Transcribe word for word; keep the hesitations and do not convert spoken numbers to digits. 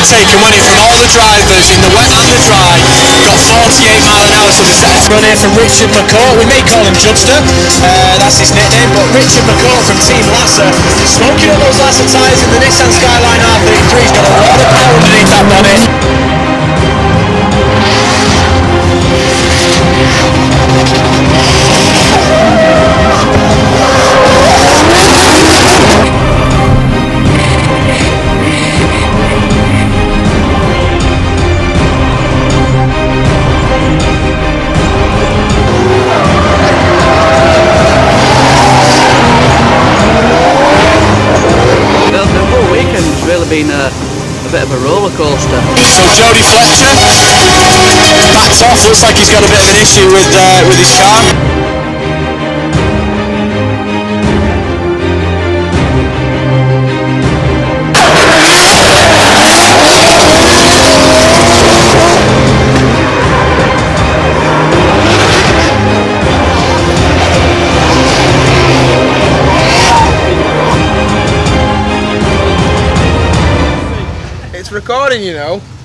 taken, went it from all the drivers in the wet and the dry. Got forty-eight mile an hour, so we set a run here from Richard McCourt. We may call him Judster, uh, that's his nickname, but Richard McCourt from Team Lassa, smoking up those Lassa tyres in the Nissan Skyline R thirty-three. He's got a lot of power underneath that bonnet. Been a, a bit of a roller coaster. So Jody Fletcher backs off, looks like he's got a bit of an issue with uh, with his car. It's recording, you know.